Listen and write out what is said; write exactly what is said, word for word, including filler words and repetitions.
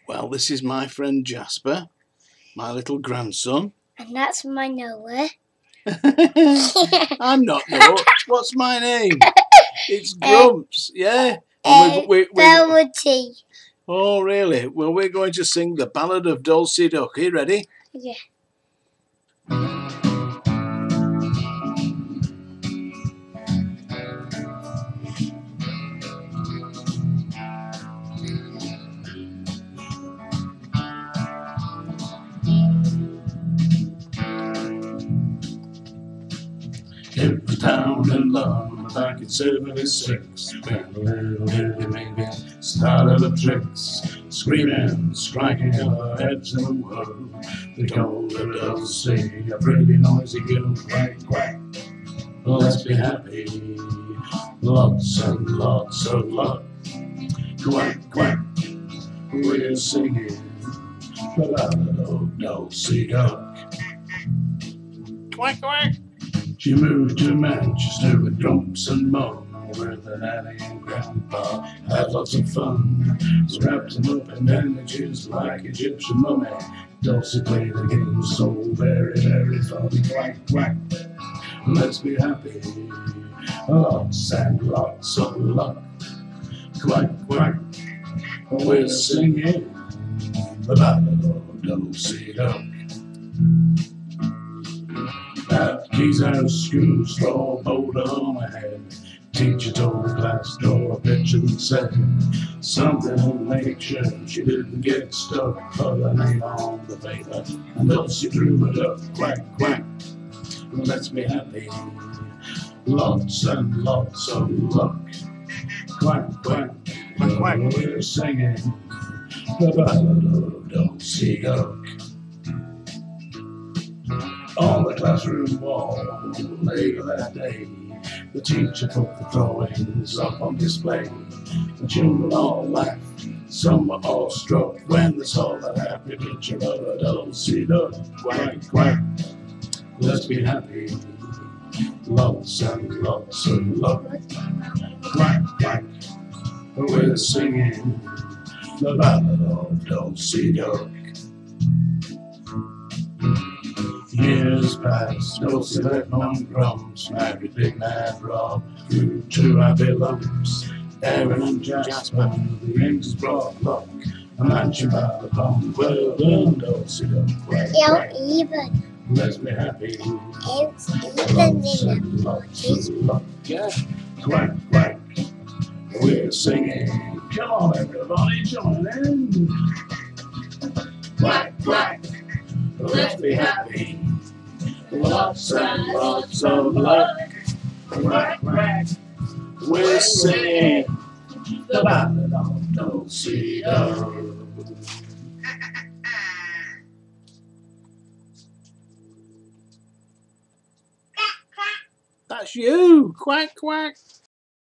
Well, this is my friend Jasper, my little grandson. And that's my Noah. I'm not Noah. What's my name? It's Grumps, yeah. Uh, And we, we, we, Velvety. oh, really? Well, we're going to sing the Ballad of Dulcie Duck. Are you ready? Yeah. It was down in London back in seventy-six when a little bitty baby started her tricks, screaming, striking her heads in the world. They called her Dulcie, a pretty noisy girl, quack, quack. Let's be happy, lots and lots of luck. Quack, quack, we're singing the Ballad of Dulcie Duck. Quack, quack. She moved to Manchester with Grumps and Mum, where the nanny and grandpa had lots of fun. So wrapped him up in bandages like Egyptian mummy. Dulcie played a game so very, very funny. Quack, quack, let's be happy, lots and lots of luck. Quack, quack, we're singing the Ballad of Dulcie Duck. At Keys House School, straw boulder on my head. Teacher told the class, draw a picture and said something to make sure she didn't get stuck. Put her name on the paper and Dulcie drew it up. Quack, quack, let's be happy, lots and lots of luck. Quack, quack, quack, quack, we're singing the Ballad of Dulcie Duck. On the classroom wall later that day, the teacher put the drawings up on display. The children all laughed, some were awestruck when they saw that happy picture of a Dulcie Duck. Quack, quack, let's be happy, lots and lots of luck. Quack, quack, we're singing the Ballad of Dulcie Duck. Years passed, Dulcie left Mum Grumps, married Big Mad Rob, grew two happy lumps. Aaron and Jasper, the angels brought luck, a mansion by the pond. Well done, Dulcie Duck. Quack, quack, even. let's be happy, It's even lots and lots of luck. Yeah. Quack, quack, we're singing. Come on, everybody, join in. Quack, quack, let's be happy, lots and lots of luck. Quack, quack, we're singing the Ballad of Dulcie Duck. That's you. Quack, quack.